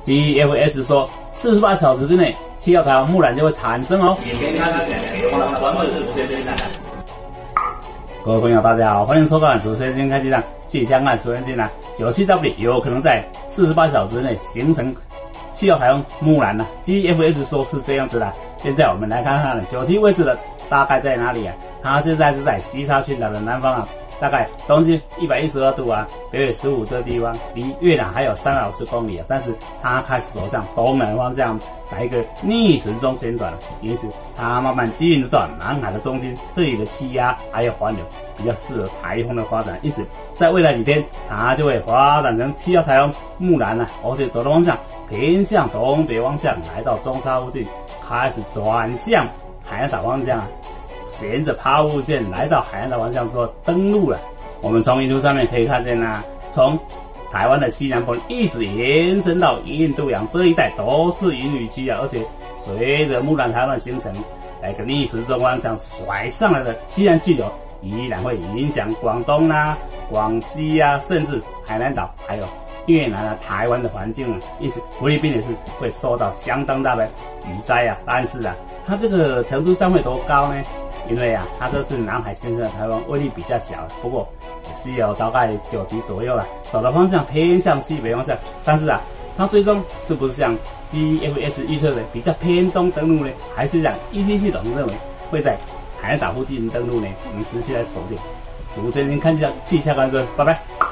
GFS 说48小时之内7号台风木兰就会产生哦。各位朋友，大家好，欢迎收看主持人开机站气象案主持人97W 有可能在48小时内形成7号台风木兰GFS 说是这样子的。现在我们来看看97位置的大概在哪里啊？它现在是在西沙群岛的南方大概东经112度北纬15度的地方，离越南还有350公里但是它开始走向东南方向来一个逆时钟旋转因此它慢慢进入到南海的中心，这里的气压还有环流比较适合台风的发展，因此在未来几天它就会发展成7号台风木兰而且走的方向偏向东北方向，来到中沙附近，开始转向海南岛方向沿着抛物线来到海南岛方向之后登陆了。我们从云图上面可以看见从台湾的西南部一直延伸到印度洋这一带都是云雨区而且随着木兰台风的形成，来个逆时钟方向甩上来的西南气流依然会影响广东广西甚至海南岛还有越南台湾的环境因此菲律宾也是会受到相当大的雨灾但是它这个程度上会多高呢？因为它这是南海形成的台风，威力比较小不过也是有大概9级左右走的方向偏向西北方向，但是它最终是不是像 GFS 预测的比较偏东登陆呢？还是让 ET 系统认为会在海南岛附近登陆呢？我们持续来锁定主持人看气象观测，拜拜。